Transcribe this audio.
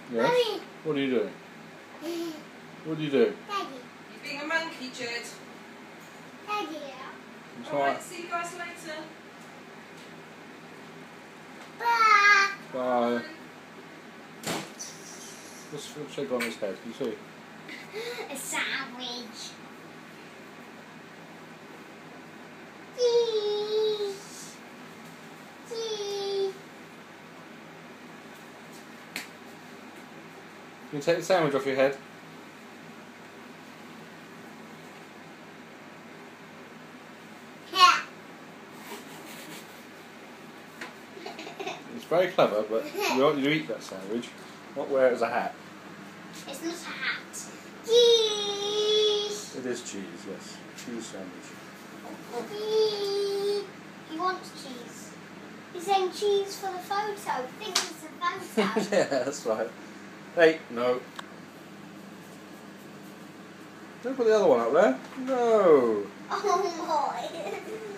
Yes? Mommy. What are you doing? What do you do? Daddy. You're being a monkey, Jed. Daddy. It's Alright, see you guys later. Bye. Bye. Just shake on his head. You see? A sandwich. Cheese. Cheese. Can you take the sandwich off your head? Yeah. It's very clever, but you want you to eat that sandwich, not wear it as a hat. It's not a hat. Cheese. It is cheese, yes. Cheese sandwich. Cheese. He wants cheese. He's saying cheese for the photo. Think it's a photo. Yeah, that's right. Hey, no. Don't put the other one up there. No. Oh my.